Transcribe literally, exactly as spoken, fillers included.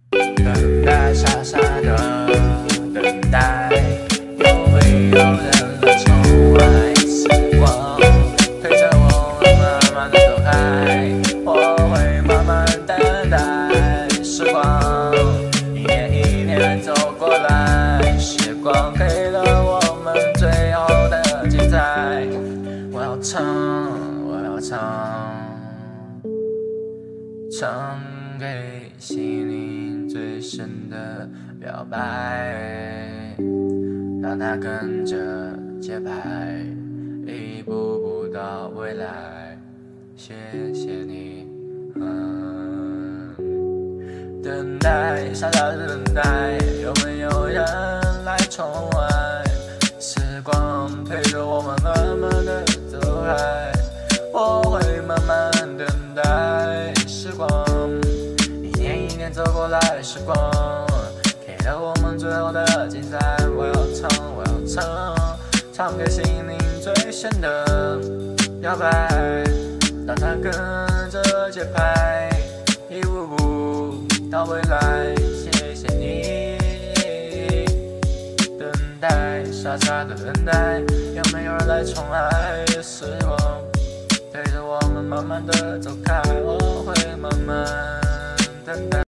等待，傻傻的等待，有没有人来宠爱？时光推着我慢慢的走开，我会慢慢等待。时光一年一年走过来，时光给了我们最后的精彩。我要唱，我要唱，唱给心灵最深的表白，让它跟着节拍，一步步到未来。谢谢你，嗯，等待，傻傻的等待，有没有人来宠爱？时光推着我们慢慢的走开，我会慢慢等待。时光一年一年走过来，时光给了我们最后的精彩。我要唱，我要唱，唱给心灵最深的表白，让它跟着节拍，一步步到未来。谢谢你，等待，傻傻的等待，有没有人来宠爱？时光推着我们慢慢的走开，我会慢慢等待。